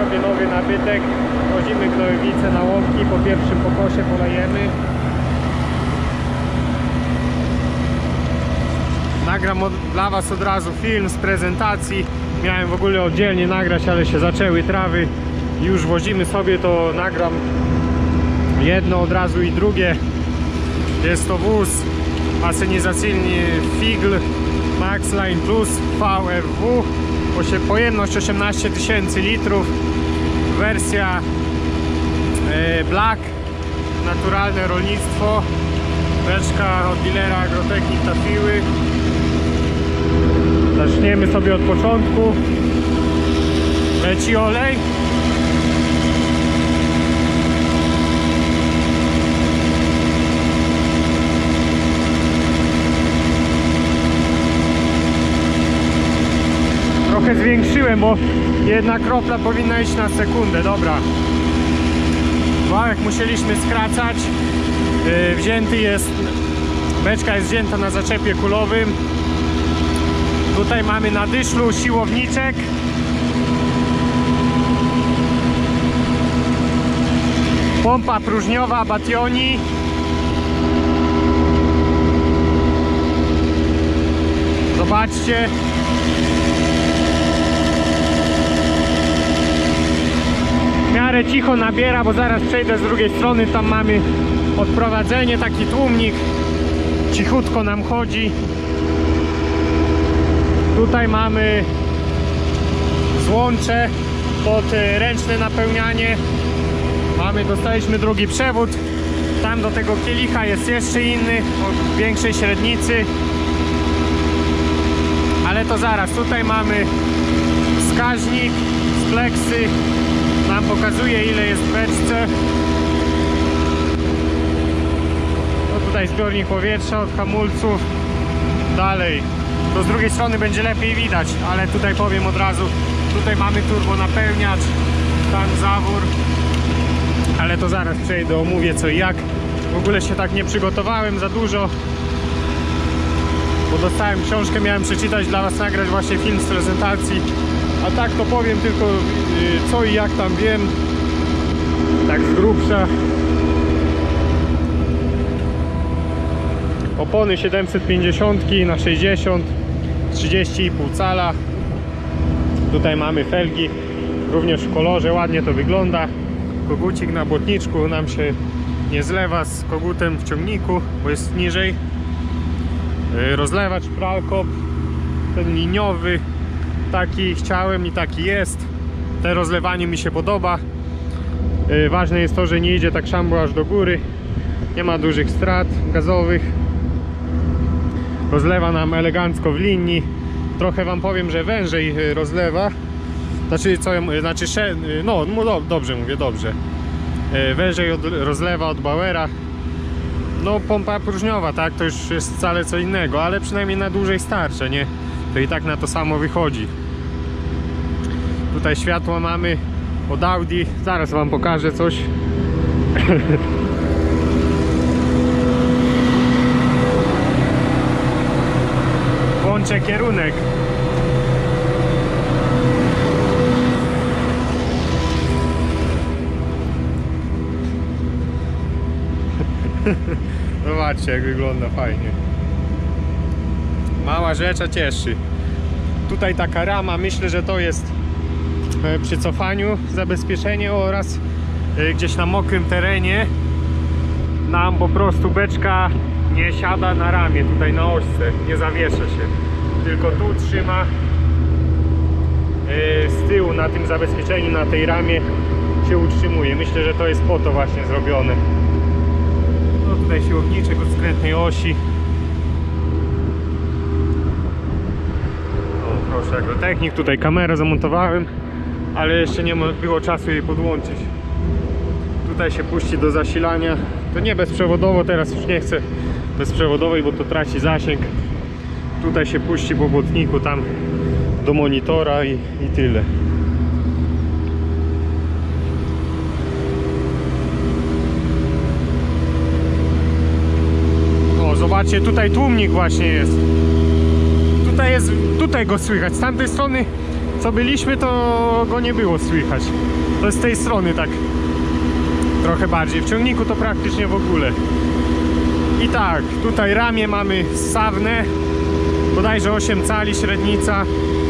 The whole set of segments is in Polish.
sobie nowy nabytek. Wchodzimy gnojowice na łąki, po pierwszym pokosie polejemy. Nagram dla Was od razu film z prezentacji. Miałem w ogóle oddzielnie nagrać, ale się zaczęły trawy i już wozimy sobie, to nagram jedno od razu i drugie. Jest to wóz asynizacyjny Figl Maxline Plus VFW, pojemność 18 000 litrów, wersja Black, naturalne rolnictwo, beczka od dealera Agrotechnik trafiły. Zaczniemy sobie od początku. Leci olej. Trochę zwiększyłem, bo jedna kropla powinna iść na sekundę. Dobra. Wałek musieliśmy skracać. Wzięty jest, beczka jest wzięta na zaczepie kulowym. Tutaj mamy na dyszlu siłowniczek. Pompa próżniowa Bationi. Zobaczcie. W miarę cicho nabiera, bo zaraz przejdę z drugiej strony. Tam mamy odprowadzenie, taki tłumnik. Cichutko nam chodzi. Tutaj mamy złącze pod ręczne napełnianie. Dostaliśmy drugi przewód. Tam do tego kielicha jest jeszcze inny, o większej średnicy. Ale to zaraz. Tutaj mamy wskaźnik z pleksy. Nam pokazuje, ile jest w beczce. No tutaj zbiornik powietrza od hamulców. Dalej. To z drugiej strony będzie lepiej widać, ale tutaj powiem od razu. Tutaj mamy turbonapełniacz, tam zawór. Ale to zaraz przejdę, omówię co i jak. W ogóle się tak nie przygotowałem za dużo, bo dostałem książkę, miałem przeczytać, dla Was nagrać właśnie film z prezentacji. A tak to powiem tylko co i jak tam wiem, tak z grubsza. Opony 750 na 60, 30,5 cala. Tutaj mamy felgi, również w kolorze, ładnie to wygląda. Kogucik na błotniczku nam się nie zlewa z kogutem w ciągniku, bo jest niżej. Rozlewacz Pralkop, ten liniowy, taki chciałem i taki jest. Te rozlewanie mi się podoba. Ważne jest to, że nie idzie tak szambo aż do góry. Nie ma dużych strat gazowych. Rozlewa nam elegancko w linii. Trochę Wam powiem, że wężej rozlewa. Dobrze mówię, dobrze. Wężej rozlewa od Bauera. No pompa próżniowa, tak, to już jest wcale co innego, ale przynajmniej na dłużej starcze, nie? To i tak na to samo wychodzi. Tutaj światło mamy od Audi. Zaraz Wam pokażę coś. Włączę kierunek. Zobaczcie, jak wygląda fajnie. Mała rzecz, a cieszy. Tutaj taka rama, myślę, że to jest przy cofaniu zabezpieczenie oraz gdzieś na mokrym terenie nam po prostu beczka nie siada na ramię, tutaj na ośce, nie zawiesza się, tylko tu trzyma z tyłu na tym zabezpieczeniu, na tej ramie się utrzymuje. Myślę, że to jest po to właśnie zrobione. No tutaj siłowniczek od skrętnej osi. O, proszę, Agrotechnik. Tutaj kamerę zamontowałem, ale jeszcze nie było czasu jej podłączyć. Tutaj się puści do zasilania. To nie bezprzewodowo, teraz już nie chcę bezprzewodowej, bo to traci zasięg. Tutaj się puści po błotniku, tam do monitora i tyle. O, zobaczcie, tutaj tłumnik właśnie jest. Tutaj go słychać. Z tamtej strony co byliśmy, to go nie było słychać. To jest z tej strony tak trochę bardziej. W ciągniku to praktycznie w ogóle. I tak, tutaj ramię mamy ssawne, bodajże 8 cali średnica.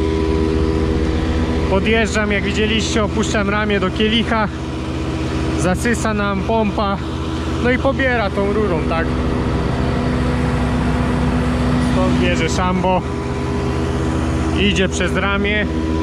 Podjeżdżam, jak widzieliście, opuszczam ramię do kielicha, zasysa nam pompa, no i pobiera tą rurą, tak. Stąd bierze szambo, idzie przez ramię.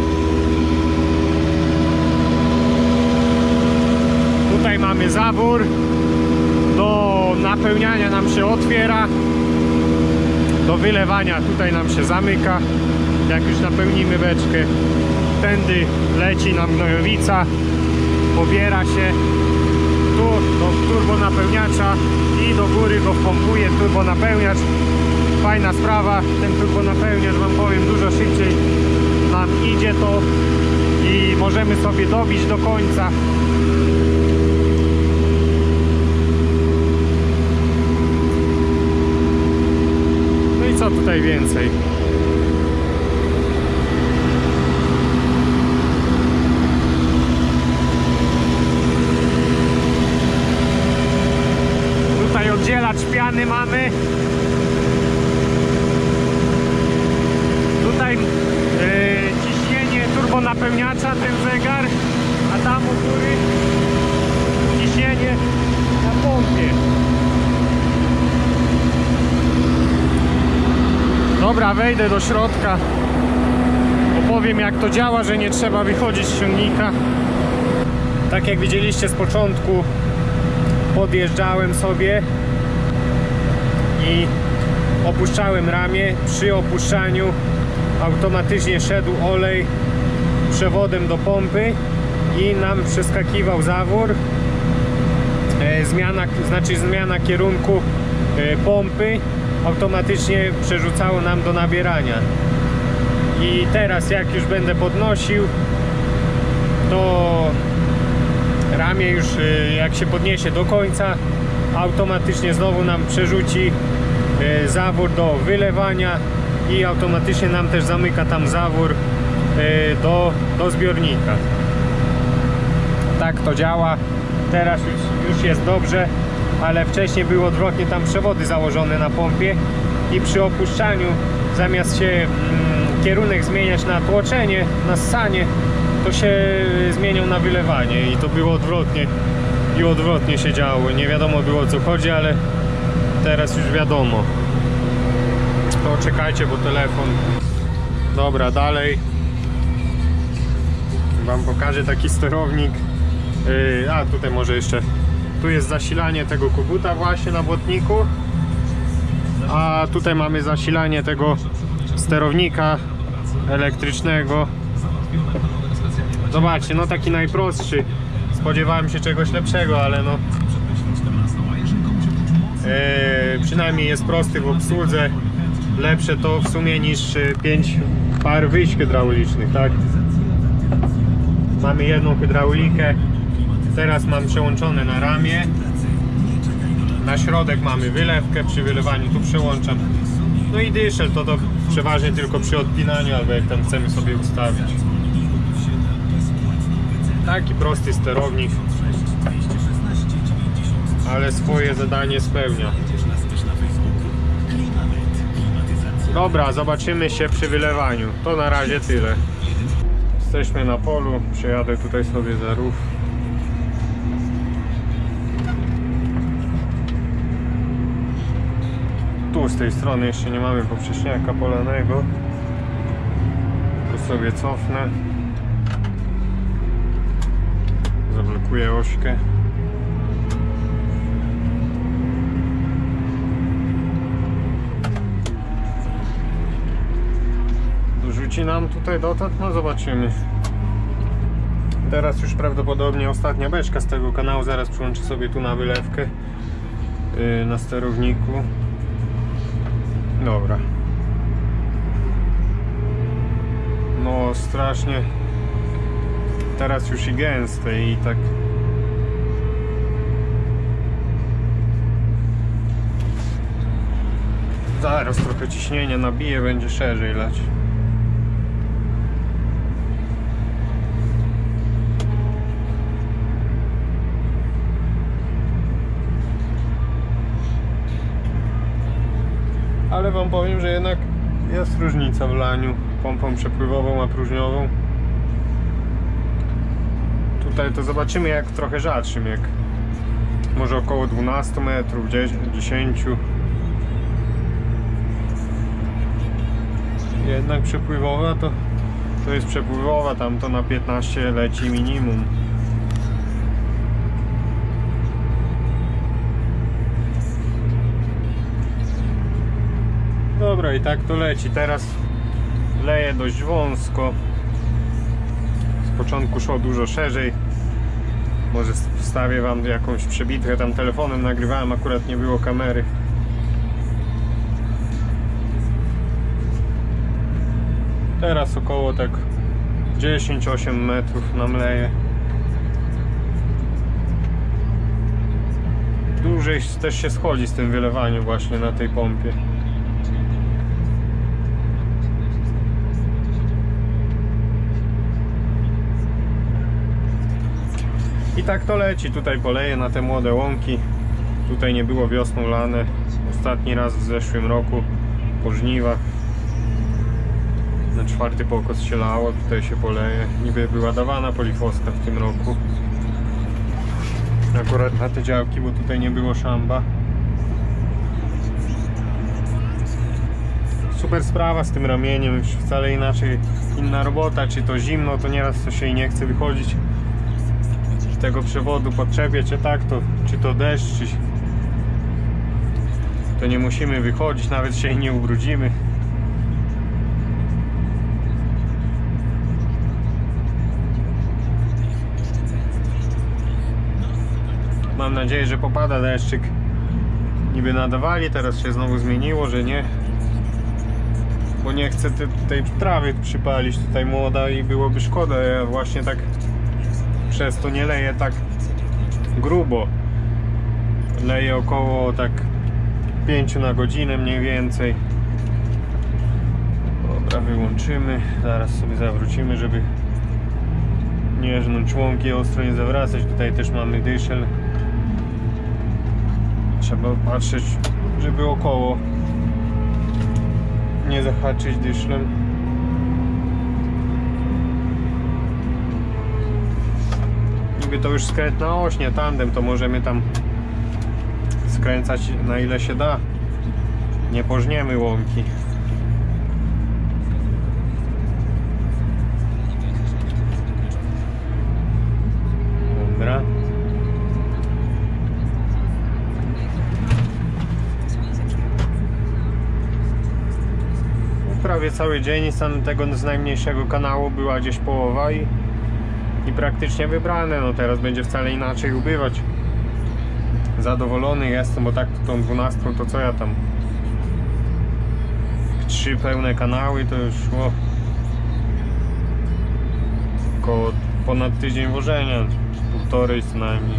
Tutaj mamy zawór, do napełniania nam się otwiera, do wylewania tutaj nam się zamyka, jak już napełnimy beczkę. Tędy leci nam gnojowica, pobiera się tu do turbonapełniacza i do góry go wpompuje turbonapełniacz. Fajna sprawa, ten turbonapełniacz, wam powiem, dużo szybciej nam idzie to i możemy sobie dobić do końca. No i co tutaj więcej? Tutaj oddzielacz piany mamy. Tutaj ciśnienie turbonapełniacza, ten zegar, a tam u góry ciśnienie na pompie. Dobra, wejdę do środka, opowiem, jak to działa, że nie trzeba wychodzić z ciągnika. Tak jak widzieliście z początku, podjeżdżałem sobie i opuszczałem ramię. Przy opuszczaniu automatycznie szedł olej przewodem do pompy i nam przeskakiwał zawór. Zmiana kierunku pompy automatycznie przerzucało nam do nabierania. I teraz, jak już będę podnosił, to ramię już, jak się podniesie do końca, automatycznie znowu nam przerzuci zawór do wylewania i automatycznie nam też zamyka tam zawór do zbiornika. Tak to działa. Teraz już jest dobrze, ale wcześniej było odwrotnie, tam przewody założone na pompie i przy opuszczaniu, zamiast się kierunek zmieniać na tłoczenie, na ssanie, to się zmieniał na wylewanie i to było odwrotnie i odwrotnie się działo. Nie wiadomo było, o co chodzi, ale teraz już wiadomo. To czekajcie, bo telefon. Dobra, dalej wam pokażę taki sterownik. A tutaj może jeszcze, tu jest zasilanie tego koguta właśnie na błotniku, a tutaj mamy zasilanie tego sterownika elektrycznego. Zobaczcie, no taki najprostszy. Spodziewałem się czegoś lepszego, ale no przynajmniej jest prosty w obsłudze. Lepsze to w sumie niż 5 par wyjść hydraulicznych, tak? Mamy jedną hydraulikę. Teraz mam przełączone na ramię. Na środek mamy wylewkę, przy wylewaniu tu przełączam. No i dyszel to przeważnie tylko przy odpinaniu, albo jak tam chcemy sobie ustawić. Taki prosty sterownik, ale swoje zadanie spełnia. Dobra, zobaczymy się przy wylewaniu. To na razie tyle. Jesteśmy na polu, przejadę tutaj sobie za rów. Tu z tej strony jeszcze nie mamy poprzeczniaka polanego. Tu sobie cofnę. Zablokuję ośkę. Dorzuci nam tutaj dotąd? No zobaczymy. Teraz już prawdopodobnie ostatnia beczka z tego kanału. Zaraz przyłączę sobie tu na wylewkę na sterowniku. Dobra. No strasznie teraz już i gęste i tak zaraz trochę ciśnienia nabije, będzie szerzej lać. ale wam powiem, że jednak jest różnica w laniu pompą przepływową a próżniową. Tutaj to zobaczymy jak trochę rzadszym, jak może około 12 metrów, 10. Jednak przepływowa to jest przepływowa, tam to na 15 leci minimum. Dobra, i tak to leci. Teraz leje dość wąsko. Z początku szło dużo szerzej. Może wstawię wam jakąś przebitkę, tam telefonem nagrywałem, akurat nie było kamery. Teraz około tak 10-8 metrów nam leje. Dłużej też się schodzi z tym wylewaniem właśnie na tej pompie. I tak to leci, tutaj poleje na te młode łąki. Tutaj nie było wiosną lane. Ostatni raz w zeszłym roku po żniwach. Na 4. pokos się lało, tutaj się poleje. Niby była dawana polifoska w tym roku. Akurat na te działki, bo tutaj nie było szamba. Super sprawa z tym ramieniem, już wcale inaczej, inna robota. Czy to zimno, to nieraz to się i nie chce wychodzić tego przewodu, podczepiać, czy to deszcz, to nie musimy wychodzić, nawet się nie ubrudzimy. Mam nadzieję, że popada deszczyk. Niby nadawali, teraz się znowu zmieniło, że nie, bo nie chcę tej trawy przypalić, tutaj młoda i byłoby szkoda. Ja właśnie tak przez to nie leję tak grubo, leję około tak 5 na godzinę mniej więcej. Dobra, wyłączymy, zaraz sobie zawrócimy, żeby nie żnąć łąki, ostro nie zawracać. Tutaj też mamy dyszel, trzeba patrzeć, żeby około nie zahaczyć dyszlem. To już skrętna oś, nie tandem, to możemy tam skręcać na ile się da, nie pożniemy łąki. Dobra. Prawie cały dzień z najmniejszego kanału była gdzieś połowa i praktycznie wybrane. No teraz będzie wcale inaczej ubywać. Zadowolony jestem, bo tak to tą 12 to co ja tam 3 pełne kanały to już szło około ponad tydzień wożenia, 1,5 co najmniej.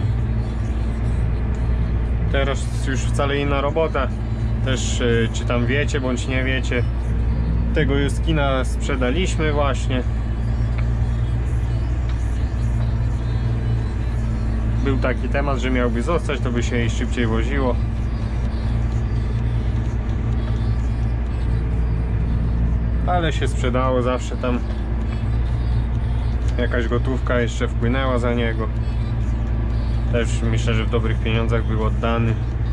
Teraz już wcale inna robota. Też czy tam wiecie bądź nie wiecie, tego Juskina sprzedaliśmy właśnie. Był taki temat, że miałby zostać, to by się jej szybciej woziło. Ale się sprzedało, zawsze tam jakaś gotówka jeszcze wpłynęła za niego. Też myślę, że w dobrych pieniądzach był oddany.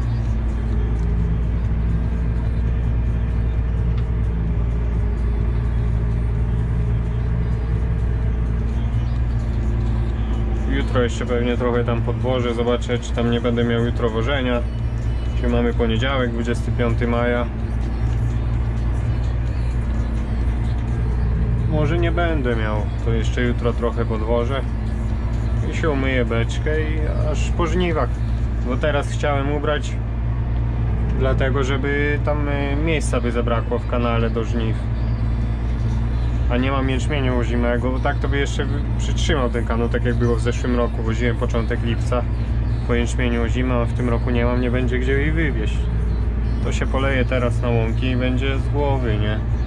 Jutro jeszcze pewnie trochę tam podwożę, zobaczę czy tam nie będę miał jutro wożenia. Dzisiaj mamy poniedziałek, 25 maja. Może nie będę miał, to jeszcze jutro trochę podwożę i się umyję beczkę i aż po żniwach. Bo teraz chciałem ubrać, dlatego żeby tam miejsca by zabrakło w kanale do żniw. A nie mam jęczmieniu ozimego, bo tak to by jeszcze przytrzymał ten kanał, tak jak było w zeszłym roku. Woziłem początek lipca po jęczmieniu ozima, a w tym roku nie mam, nie będzie gdzie jej wywieźć. To się poleje teraz na łąki i będzie z głowy, nie?